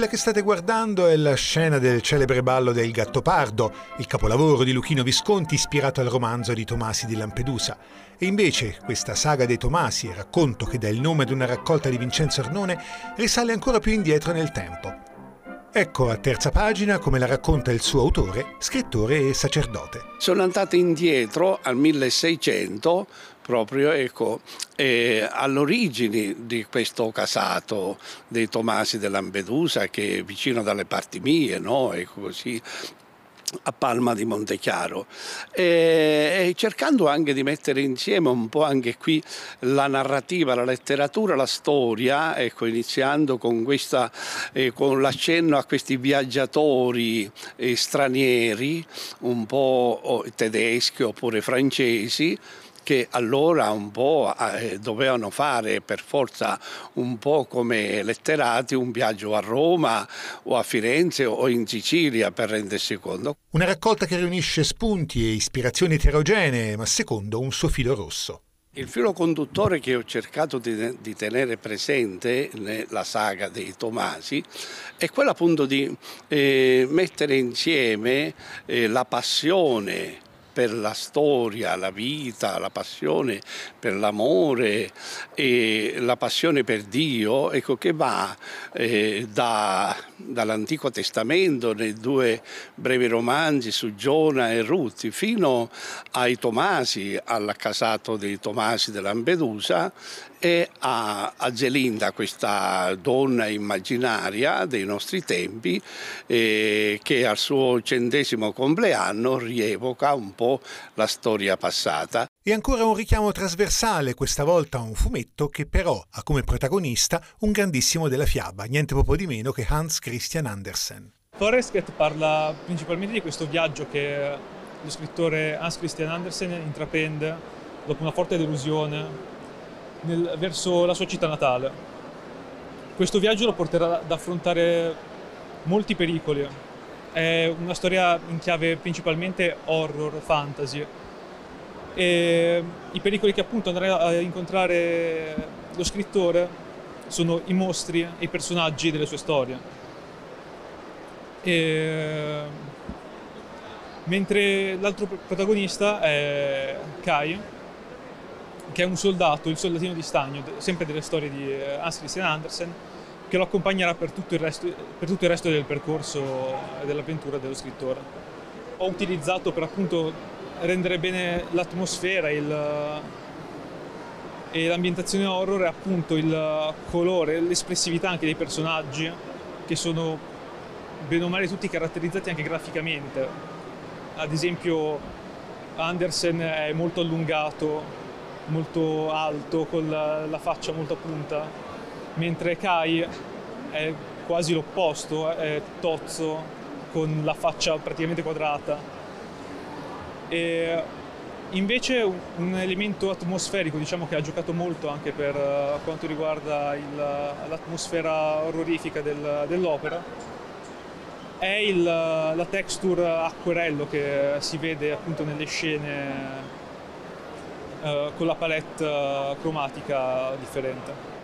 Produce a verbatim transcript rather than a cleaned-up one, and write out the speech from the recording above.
Quella che state guardando è la scena del celebre ballo del Gattopardo, il capolavoro di Luchino Visconti ispirato al romanzo di Tomasi di Lampedusa. E invece questa saga dei Tomasi, racconto che dà il nome ad una raccolta di Vincenzo Arnone, risale ancora più indietro nel tempo. Ecco a terza pagina come la racconta il suo autore, scrittore e sacerdote. Sono andato indietro al milleseicento, proprio ecco, eh, all'origine di questo casato dei Tomasi di Lampedusa, che è vicino dalle parti mie, no? Ecco così, a Palma di Montechiaro, e, e cercando anche di mettere insieme un po' anche qui la narrativa, la letteratura, la storia, ecco, iniziando con questa, eh, con l'accenno a questi viaggiatori eh, stranieri, un po' oh, tedeschi oppure francesi, che allora un po' eh, dovevano fare per forza un po' come letterati un viaggio a Roma o a Firenze o in Sicilia per rendersi conto. Una raccolta che riunisce spunti e ispirazioni eterogenee, ma secondo un suo filo rosso. Il filo conduttore che ho cercato di, di tenere presente nella saga dei Tomasi è quello appunto di eh, mettere insieme eh, la passione per la storia, la vita, la passione per l'amore e la passione per Dio, ecco, che va eh, da, dall'Antico Testamento nei due brevi romanzi su Giona e Ruth fino ai Tomasi, all'accasato dei Tomasi di Lampedusa, e a, a Zelinda, questa donna immaginaria dei nostri tempi eh, che al suo centesimo compleanno rievoca un po' la storia passata. E ancora un richiamo trasversale, questa volta a un fumetto che però ha come protagonista un grandissimo della fiaba, niente proprio di meno che Hans Christian Andersen. Forestgate parla principalmente di questo viaggio che lo scrittore Hans Christian Andersen intraprende dopo una forte delusione nel, verso la sua città natale. Questo viaggio lo porterà ad affrontare molti pericoli. È una storia in chiave principalmente horror, fantasy. E i pericoli che appunto andrà a incontrare lo scrittore sono i mostri e i personaggi delle sue storie. E... mentre l'altro protagonista è Kai, che è un soldato, il soldatino di stagno, sempre delle storie di Hans Christian Andersen, che lo accompagnerà per tutto il resto, per tutto il resto del percorso e dell'avventura dello scrittore. Ho utilizzato per appunto rendere bene l'atmosfera il, e l'ambientazione horror e appunto il colore, l'espressività anche dei personaggi, che sono bene o male tutti caratterizzati anche graficamente. Ad esempio Andersen è molto allungato, molto alto, con la, la faccia molto a punta, mentre Kai è quasi l'opposto, è tozzo, con la faccia praticamente quadrata. E invece un, un elemento atmosferico, diciamo, che ha giocato molto anche per uh, quanto riguarda il, l'atmosfera orrorifica del, dell'opera, è il, la texture acquerello che si vede appunto nelle scene uh, con la palette uh, cromatica differente.